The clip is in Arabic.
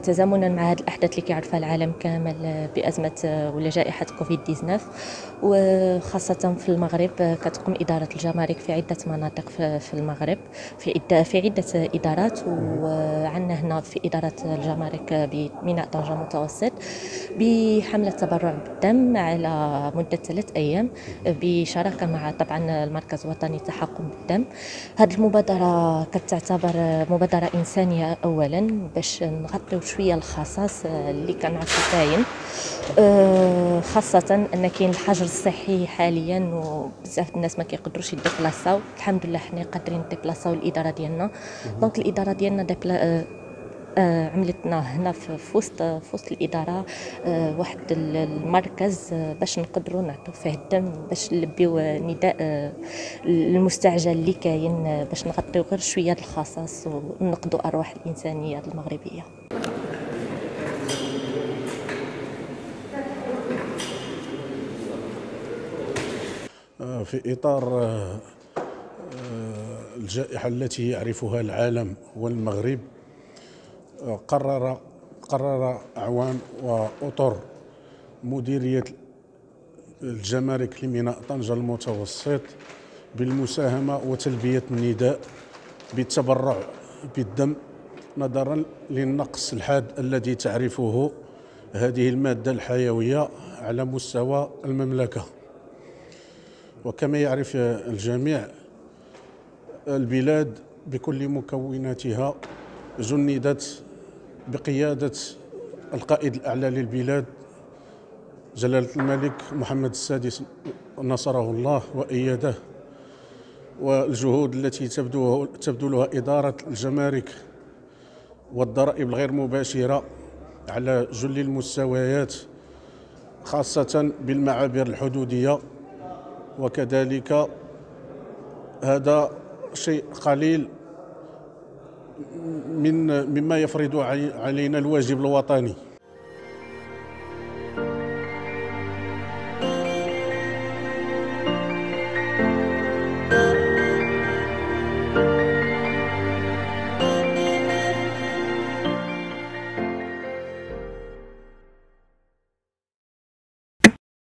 تزامنا مع هذه الأحداث اللي كيعرفها العالم كامل بأزمة ولا جائحة كوفيد 19، وخاصة في المغرب كتقوم إدارة الجمارك في عدة مناطق في المغرب، في عدة إدارات. وعندنا هنا في إدارة الجمارك بميناء طنجة متوسط بحملة تبرع بالدم على مدة 3 أيام بشراكة مع طبعا المركز الوطني للتحكم بالدم. هذه المبادرة كتعتبر مبادرة إنسانية أولا باش نغطيو شوية الخصاص اللي كنعرفو كاين، خاصة أن كاين الحجر الصحي حاليا وبزاف الناس ما كيقدروش يديبلاصاو. الحمد لله حنا قادرين نديبلاصاو الإدارة ديالنا. دونك الإدارة ديالنا عملتنا هنا في وسط الإدارة واحد المركز باش نقدروا نعطيو فيه الدم، باش نلبيو نداء المستعجل اللي كاين، باش نغطيو غير شويه الخصاص وننقذوا ارواح الانسانيه المغربيه. في إطار الجائحة التي يعرفها العالم والمغرب، قرر أعوان وأطر مديرية الجمارك لميناء طنجة المتوسط بالمساهمة وتلبية النداء بالتبرع بالدم نظرا للنقص الحاد الذي تعرفه هذه المادة الحيوية على مستوى المملكة. وكما يعرف الجميع، البلاد بكل مكوناتها جندت بقيادة القائد الأعلى للبلاد جلالة الملك محمد السادس نصره الله وأيده، والجهود التي تبذلها إدارة الجمارك والضرائب الغير مباشرة على جل المستويات، خاصة بالمعابر الحدودية. وكذلك هذا شيء قليل مما يفرض علينا الواجب الوطني.